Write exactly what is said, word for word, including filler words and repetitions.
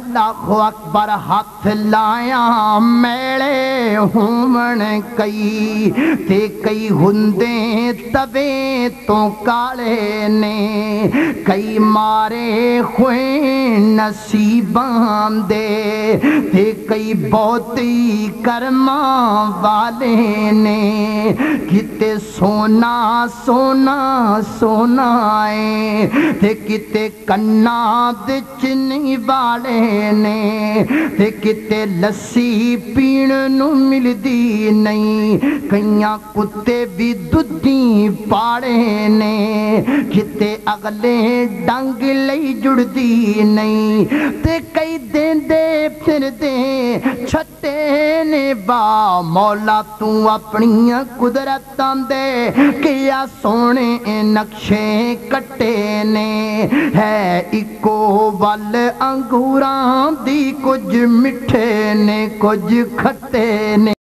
اللہ اکبر ہاتھ لایا میلے ہومن کئی تے کئی ہندے توے تو کالے نے کئی مارے خویں نصیباں دے تے کئی بہتی کرماں والے نے کتے سونا سونا سونا ہے تے کتے کنا دے چنی والے نے تے کتے لسی پین نو مل دی نہیں کئیاں کتے بھی دودھی پاڑے نے کتے اگلے ڈنگ لئی جڑ دی نہیں تے کئی دین دے پھر دے چھتے نے با مولا تو اپنی قدرتاں دے کیا سونے نقشے کٹے نے ہے اکو وال انگوراں دی کچھ مٹھے نے کچھ کھٹے نے